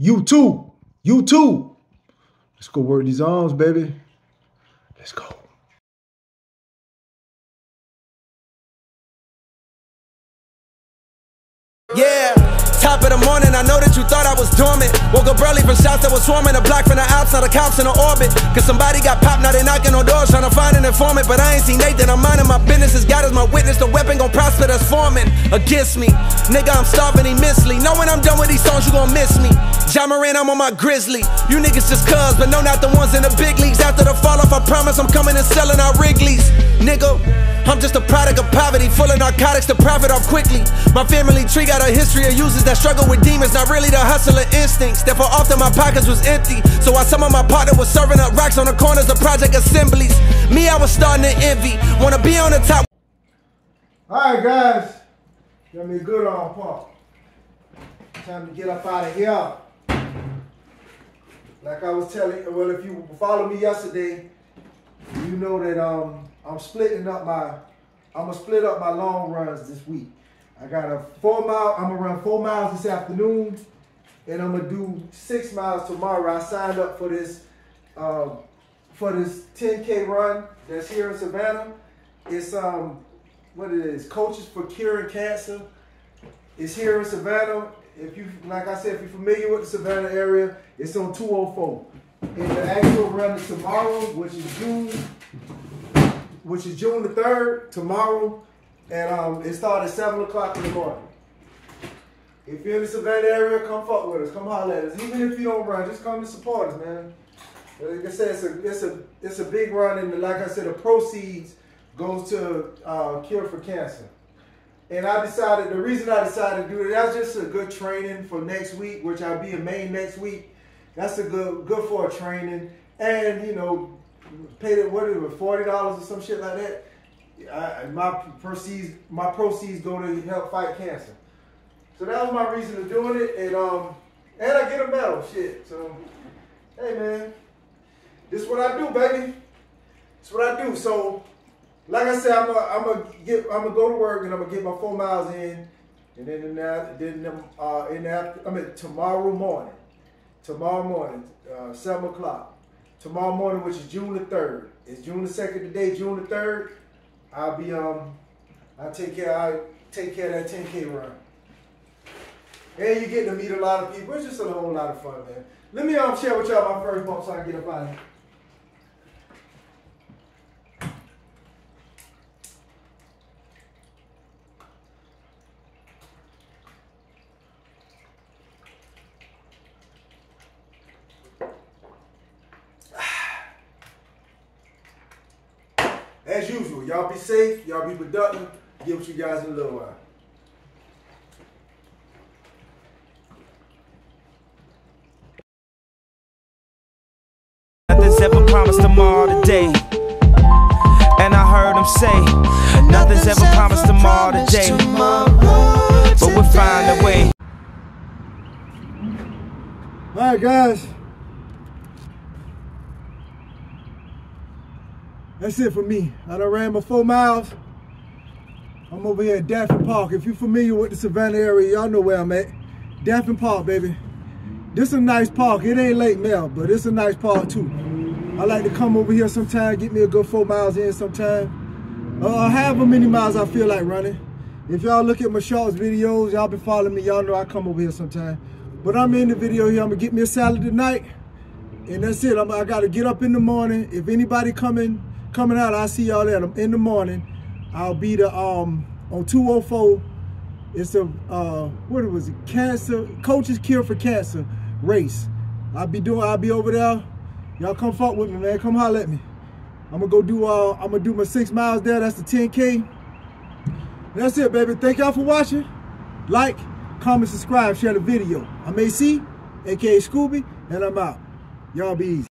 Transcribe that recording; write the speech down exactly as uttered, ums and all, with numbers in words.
You too. You too. Let's go work these arms, baby. Let's go. Yeah, top of the morning, I know that you thought I was dormant. Woke up early from shots that was swarming. A block from the Alps, now the cops in the orbit. Cause somebody got popped, now they knocking on doors trying to find an informant. But I ain't seen Nathan, I'm minding my business. As God is my witness, the weapon gon' prosper that's forming against me. Nigga, I'm starving immensely. Know when I'm done with these songs, you gon' miss me. Ja Morant, I'm on my grizzly. You niggas just cuz, but no, not the ones in the big leagues. After the fall off, I promise I'm coming and selling out Wrigley's. Nigga, I'm just a product of poverty, full of narcotics to profit off quickly. My family tree got a history of users that struggle with demons, not really the hustler instincts. Therefore often my pockets was empty, so while some of my partner was serving up rocks on the corners of project assemblies, me, I was starting to envy, wanna be on the top. Alright guys, got me a good arm pump. Time to get up out of here. Like I was telling, well, if you follow me yesterday, you know that um I'm splitting up my, I'm gonna split up my long runs this week. I got a four mile, I'm gonna run four miles this afternoon, and I'm gonna do six miles tomorrow. I signed up for this, uh, for this ten K run that's here in Savannah. It's um, what it is, Coaches for Curing Cancer. It's here in Savannah. If you, like I said, if you're familiar with the Savannah area, it's on two oh four. And the actual run is tomorrow, which is June, which is June the third, tomorrow. And um, it starts at seven o'clock in the morning. If you're in the Savannah area, come fuck with us. Come holler at us. Even if you don't run, just come to support us, man. Like I said, it's a, it's a, it's a big run. And like I said, the proceeds goes to uh, Cure for Cancer. And I decided, the reason I decided to do it, that's just a good training for next week, which I'll be in Maine next week. That's a good, good for a training. And, you know, paid it, what is it, forty dollars or some shit like that. I, my proceeds, my proceeds go to help fight cancer. So that was my reason of doing it. And, um, and I get a medal, shit. So, hey man, this is what I do, baby. This is what I do. So, like I said, I'm gonna, I'm gonna get, I'm gonna go to work and I'm gonna get my four miles in, and then in that, then uh, in that, I mean tomorrow morning, tomorrow morning, uh, seven o'clock, tomorrow morning, which is June the third. It's June the second today, June the third. I'll be um, I'll take care, I take care of that ten K run, and you get to meet a lot of people. It's just a whole lot of fun, man. Let me um share with y'all my first bump so I can get up out of here. As usual, y'all be safe, y'all be productive. Get with you guys in a little while. Nothing's ever promised tomorrow today. And I heard him say, nothing's ever promised tomorrow today. But we'll find a way. All right, guys. That's it for me. I done ran my four miles. I'm over here at Daffin Park. If you're familiar with the Savannah area, y'all know where I'm at. Daffin Park, baby. This is a nice park. It ain't Lake Mel, but it's a nice park too. I like to come over here sometime, get me a good four miles in sometime. Uh, however many miles I feel like running. If y'all look at my shorts videos, y'all been following me, y'all know I come over here sometime. But I'm in the video here. I'm gonna get me a salad tonight. And that's it. I'm, I gotta get up in the morning. If anybody coming, Coming out, I'll see y'all there in the morning. I'll be the um on two oh four. It's a uh what was it? Cancer Coaches Cure for Cancer race. I'll be doing. I'll be over there. Y'all come fuck with me, man. Come holler at me. I'm gonna go do. Uh, I'm gonna do my six miles there. That's the ten K. That's it, baby. Thank y'all for watching. Like, comment, subscribe, share the video. I'm A C, A K A Scooby, and I'm out. Y'all be easy.